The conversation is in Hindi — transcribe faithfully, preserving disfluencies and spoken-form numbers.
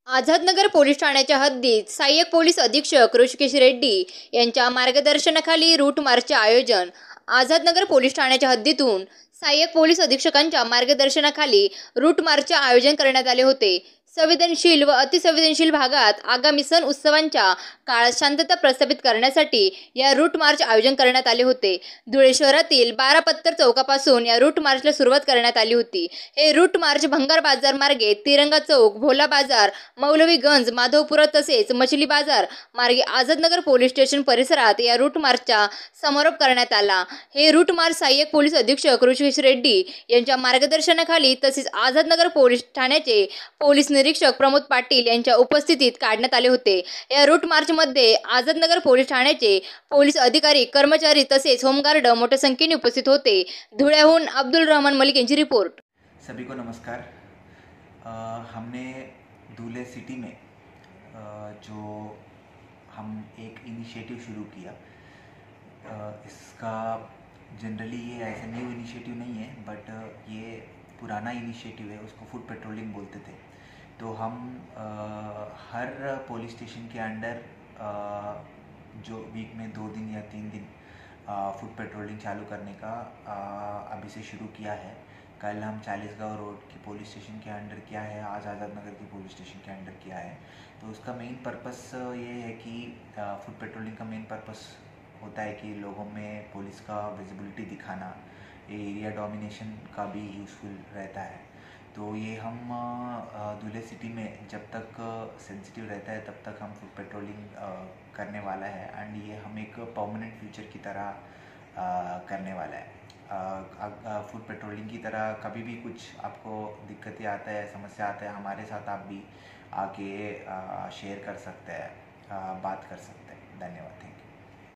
आझादनगर पोलीस ठाण्याच्या हद्दीत सहाय्यक पोलीस अधीक्षक ऋषिकेश रेड्डी यांच्या मार्गदर्शनाखाली रूट मार्चचे आयोजन. आझादनगर पोलीस ठाण्याच्या हद्दीतून सहाय्यक पोलीस अधीक्षकांच्या मार्गदर्शनाखाली रूट मार्चचे आयोजन करण्यात आले होते. संवेदनशील व अतिसंवेदनशील भागात आगामी सण उत्सवांच्या काळात शांतता प्रस्थापित करण्यासाठी या रूट मार्च आयोजन करण्यात आले होते. धुळे शहरातील बारा पत्तर चौकापासून या रूट मार्चला सुरुवात करण्यात आली होती. हे रूट मार्च भंगार बाजार मार्गे तिरंगा चौक, भोला बाजार, मौलवीगंज, माधवपुरा तसेच मछली बाजार मार्गे आझादनगर पोलीस स्टेशन परिसरात या रूट मार्चचा समारोप करण्यात आला. हे रूट मार्च सहाय्यक पोलीस अधीक्षक ऋषिकेश रेड्डी यांच्या मार्गदर्शनाखाली तसेच आझादनगर पोलीस ठाण्याचे पोलीस निरीक्षक प्रमोद पाटील यांच्या उपस्थितीत काढण्यात आले होते. या रूट मार्चमध्ये आझादनगर पोलीस ठाण्याचे पोलीस अधिकारी, कर्मचारी तसेच होमगार्ड मोठ्या संख्येने उपस्थित होते. धुळ्याहून अब्दुल रहमान मलिक यांची रिपोर्ट. सभी को नमस्कार. आ, हमने धुले सिटी में आ, जो हम एक इनिशिएटिव शुरू किया, आ, इसका जनरली ये ऐसे न्यू इनिशिएटिव नहीं है, बट ये पुराना इनिशिएटिव है. उसको फुट पेट्रोलिंग बोलते थे. तो हम आ, हर पुलिस स्टेशन के अंडर आ, जो वीक में दो दिन या तीन दिन फुट पेट्रोलिंग चालू करने का आ, अभी से शुरू किया है. कल हम चालीसगांव रोड की पुलिस स्टेशन के अंडर किया है, आज आज़ादनगर की पुलिस स्टेशन के अंडर किया है. तो उसका मेन पर्पस ये है कि फुट पेट्रोलिंग का मेन पर्पस होता है कि लोगों में पुलिस का विजिबिलिटी दिखाना, ये एरिया डोमिनेशन का भी यूज़फुल रहता है. तो ये हम धुले सिटी में जब तक सेंसिटिव रहता है तब तक हम फुट पेट्रोलिंग करने वाला है. एंड ये हम एक परमानेंट फ्यूचर की तरह आ, करने वाला है. फुट पेट्रोलिंग की तरह कभी भी कुछ आपको दिक्कतें आता है, समस्या आता है, हमारे साथ आप भी आके शेयर कर सकते हैं, बात कर सकते हैं. धन्यवाद. Thank you.